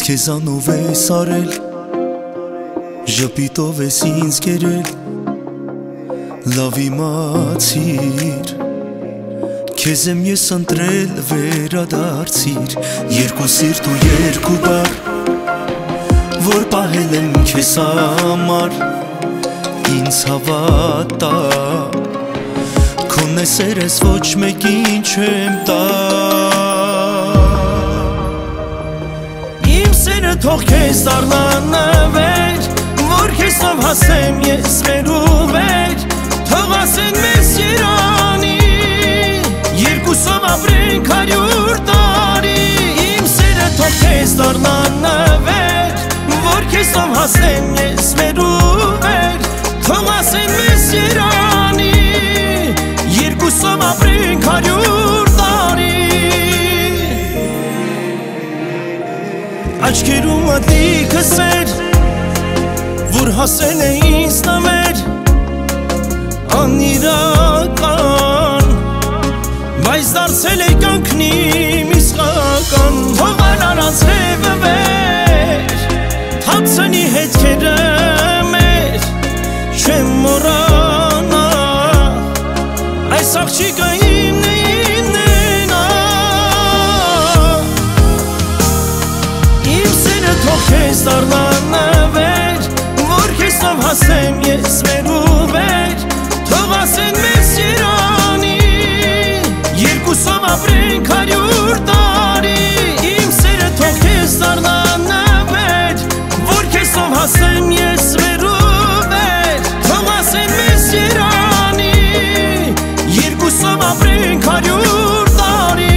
քեզանով ես արել, ժպիտով ես ինձ կերել, լավ իմացիր, քեզ եմ ես ընտրել, վերադարձիր, երկու սիրտ ու երկու բառ, որ պահել եմ քեզ համար, ինձ հավատա, քոնն է սերես ոչ մեկին չեմ տա։ Թող քեզ դառնանվեր, որ քեզով հասեմ ես մեր ու վեր, թող ասեն մեզ Երանի, երկուսով ապրենք 100 տարի, իմ սերը թող քեզ դառնանվեր, որ քեզով հասեմ ես մեր ու վեր, թող ասեն մեզ Երանի, երկուսով ապրենք 100 տարի։ Աչքերում ատիքս էր, որ հասել է ինձ նամեր, անիրական, բայց դարձել է կյանքնիմ իսկական, թողան առանց հետևեր, թափցնի հետքերը մեր, չեմ մոռանա, այս աղջիկը իմն է, թող քեզ դառնանվեր, որ քեզով հասեմ ես մեր ու վեր, թող ասեն մեզ Երանի, երկուսով ապրենք 100 տարի, իմ սերը թող քեզ դառնանվեր, որ քեզով հասեմ ես մեր ու վեր, թող ասեն մեզ Երանի, երկուսով ապրենք 100 տարի։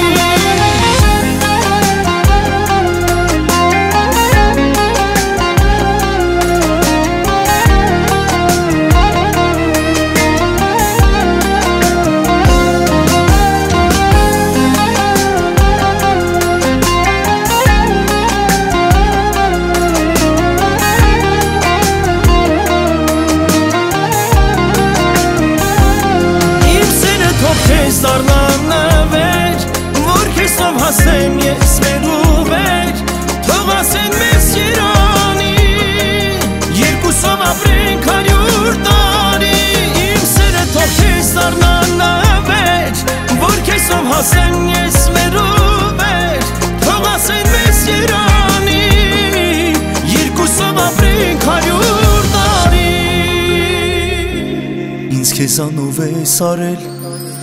Դառնանվեր, որ քեզով հասեմ ես մեր ու վեր, թող ասեն մեզ Երանի, երկուսով ապրենք 100 տարի, իմ սերը թող քեզ դառնանվեր, որ քեզով հասեմ ես մեր ու վեր, թող ասեն մեզ Երանի, երկուսով ապրենք 100 տարի։ Ինձ քեզանով ես արել,